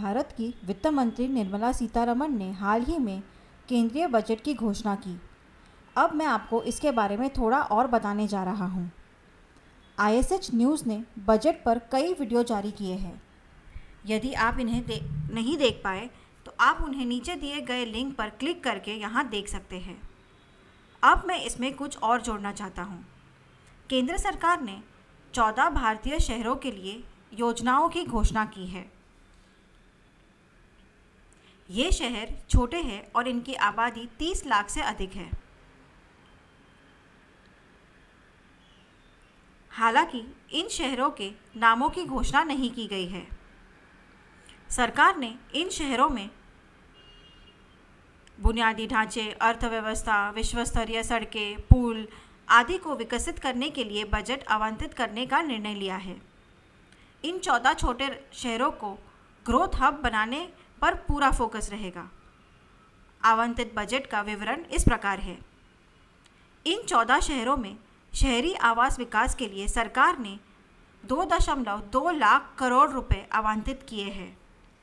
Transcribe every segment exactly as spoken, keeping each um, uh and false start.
भारत की वित्त मंत्री निर्मला सीतारमण ने हाल ही में केंद्रीय बजट की घोषणा की। अब मैं आपको इसके बारे में थोड़ा और बताने जा रहा हूँ। आई एस एच न्यूज़ ने बजट पर कई वीडियो जारी किए हैं। यदि आप इन्हें दे, नहीं देख पाए तो आप उन्हें नीचे दिए गए लिंक पर क्लिक करके यहाँ देख सकते हैं। अब मैं इसमें कुछ और जोड़ना चाहता हूँ। केंद्र सरकार ने चौदह भारतीय शहरों के लिए योजनाओं की घोषणा की है। ये शहर छोटे हैं और इनकी आबादी तीस लाख से अधिक है। हालांकि इन शहरों के नामों की घोषणा नहीं की गई है। सरकार ने इन शहरों में बुनियादी ढांचे, अर्थव्यवस्था, विश्व स्तरीय सड़कें, पुल आदि को विकसित करने के लिए बजट आवंटित करने का निर्णय लिया है। इन चौदह छोटे शहरों को ग्रोथ हब बनाने पर पूरा फोकस रहेगा। आवंटित बजट का विवरण इस प्रकार है। इन चौदह शहरों में शहरी आवास विकास के लिए सरकार ने दो दशमलव दो लाख करोड़ रुपए आवंटित किए हैं।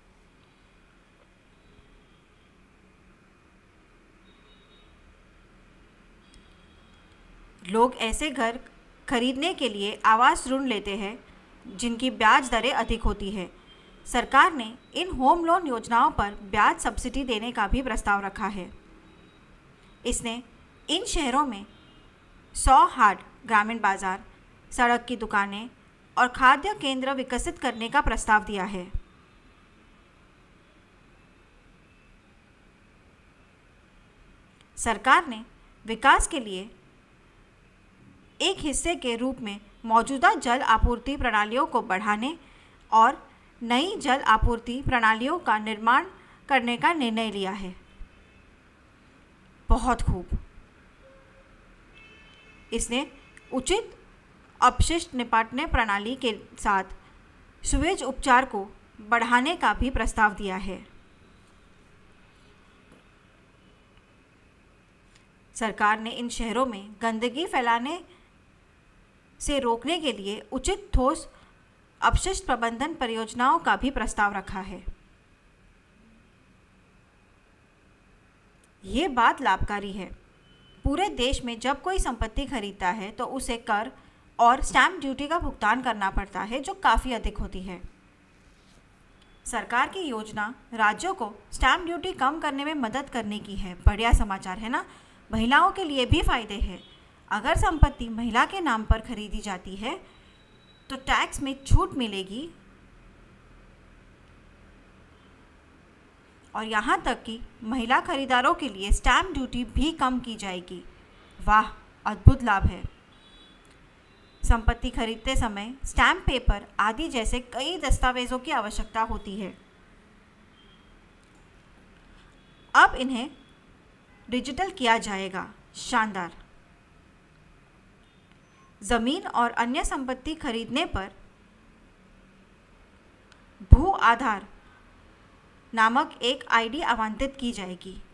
लोग ऐसे घर खरीदने के लिए आवास ऋण लेते हैं जिनकी ब्याज दरें अधिक होती है। सरकार ने इन होम लोन योजनाओं पर ब्याज सब्सिडी देने का भी प्रस्ताव रखा है। इसने इन शहरों में सौ हाट, ग्रामीण बाजार, सड़क की दुकानें और खाद्य केंद्र विकसित करने का प्रस्ताव दिया है। सरकार ने विकास के लिए एक हिस्से के रूप में मौजूदा जल आपूर्ति प्रणालियों को बढ़ाने और नई जल आपूर्ति प्रणालियों का निर्माण करने का निर्णय लिया है। बहुत खूब। इसने उचित अपशिष्ट निपटान प्रणाली के साथ सुवेज उपचार को बढ़ाने का भी प्रस्ताव दिया है। सरकार ने इन शहरों में गंदगी फैलाने से रोकने के लिए उचित ठोस अपशिष्ट प्रबंधन परियोजनाओं का भी प्रस्ताव रखा है। ये बात लाभकारी है। पूरे देश में जब कोई संपत्ति खरीदता है तो उसे कर और स्टैम्प ड्यूटी का भुगतान करना पड़ता है, जो काफ़ी अधिक होती है। सरकार की योजना राज्यों को स्टैम्प ड्यूटी कम करने में मदद करने की है। बढ़िया समाचार है ना। महिलाओं के लिए भी फायदे हैं। अगर संपत्ति महिला के नाम पर खरीदी जाती है तो टैक्स में छूट मिलेगी और यहाँ तक कि महिला खरीदारों के लिए स्टैम्प ड्यूटी भी कम की जाएगी। वाह, अद्भुत लाभ है। संपत्ति खरीदते समय स्टैम्प पेपर आदि जैसे कई दस्तावेजों की आवश्यकता होती है। अब इन्हें डिजिटल किया जाएगा। शानदार। जमीन और अन्य संपत्ति खरीदने पर भू आधार नामक एक आईडी आवंटित की जाएगी।